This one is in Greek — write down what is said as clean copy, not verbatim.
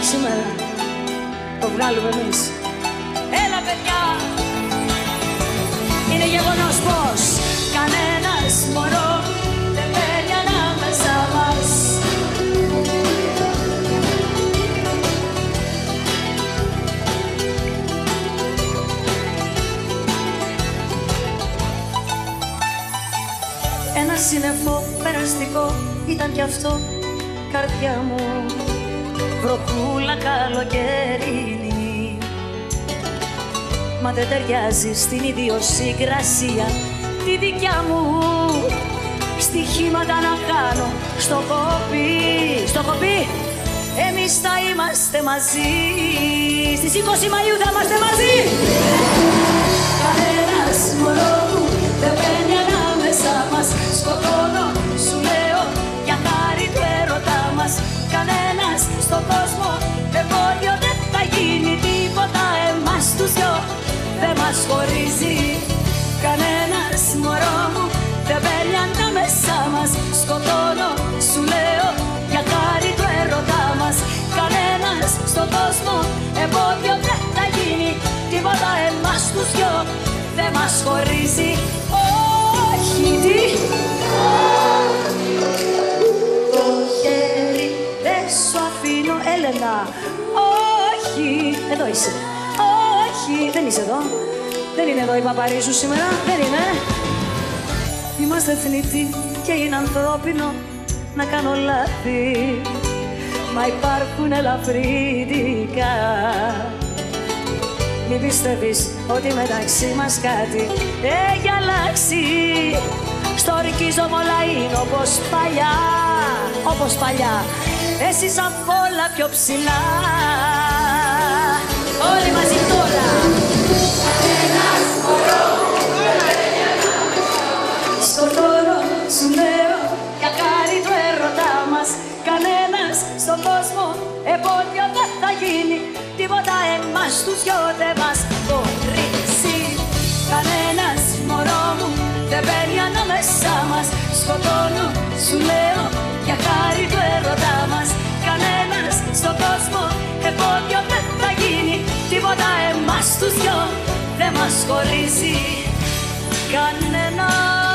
σήμερα το βγάλουμε εμείς. Έλα παιδιά! Είναι γεγονός πως κανένας μωρό δεν παίρνει ανάμεσα μας. Ένα σύννεφο περαστικό ήταν κι αυτό, καρδιά μου, βροχούλα καλοκαιρινή. Μα δεν ταιριάζει στην ιδιοσυγκρασία τη δικιά μου. Στοιχήματα να κάνω στο κοπί, εμείς θα είμαστε μαζί. Στις 20 Μαΐου θα είμαστε μαζί. Κανένας μωρό μου δεν μπαίνει ανάμεσα μας. Σκοτώνω, σου λέω, για χάρη του έρωτά μας. Κανένας στον κόσμο εμπόδιο δεν θα γίνει τίποτα. Εμάς τους δυο δεν μας χωρίζει. Κανένας μωρό μου δεν μπαίνει ανάμεσα μας. Σκοτώνω, σου λέω, για χάρη του έρωτά μας. Κανένας στον κόσμο εμπόδιο δεν θα γίνει τίποτα. Εμάς τους δυο δεν μας χωρίζει. Όχι, τι? Το χέρι δεν σου αφήνω, Έλενα. Όχι, εδώ είσαι. Όχι, δεν είσαι εδώ. Δεν είναι εδώ η παπαρή σου σήμερα, δεν είναι. Είμαστε θνητοί και είναι ανθρώπινο να κάνω λάθη. Μα υπάρχουν ελαφρύντικα. Μην πιστεύεις ότι μεταξύ μας κάτι έχει αλλάξει. Στο ορκίζομαι όλα είναι όπως παλιά, όπως παλιά. Εσύ σαν όλα πιο ψηλά. Όλοι μαζί τώρα. Κανένας μωρό δεν μπαίνει ανάμεσα μας. Σκοτώνω, σου λέω, για χάρη του έρωτά μας. Κανένας στον κόσμο εμπόδιο δεν θα γίνει τίποτα. Εμάς τους δυο δεν μας χωρίζει. Κανένας μωρό μου δεν μπαίνει ανάμεσα μας. Σκοτώνω, σου λέω, για χάρη του έρωτά μας. Κανένας στον κόσμο εμπόδιο δεν θα γίνει τίποτα. Εμάς τους δυο δεν μας χωρίζει κανένας.